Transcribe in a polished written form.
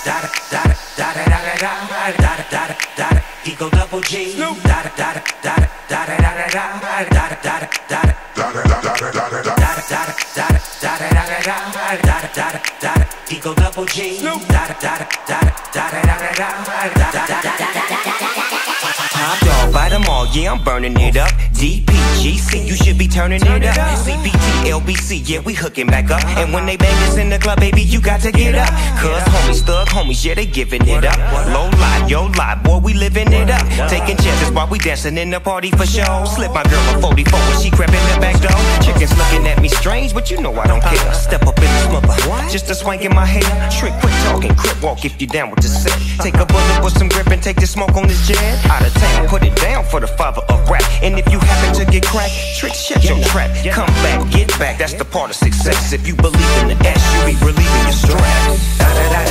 Eagle double G. Eagle double G. Top dog, bite them all, yeah, I'm burning it up. DPGC, you should be turning it up. CBT, LBC, yeah, we hooking back up. And when they bang us in the club, baby, you got to get up. Cause homies, thug homies, yeah, they giving it up. Low lie, yo lie, boy, we living it up. Taking chances while we dancing in the party for show. Slip my girl a 44 when she crept in the back door. Chickens looking at me strange, but you know I don't care. Step up in the smother, just a swank in my hair. Trick, quick talking, crip walk if you down with the set. Take a bullet with some grip and take the smoke on this jet. Out of town, put it down for the father of rap. And if you happen to get cracked, trick, shut your trap. Come back, get back, that's the part of success. If you believe in the S, you be relieving your stress.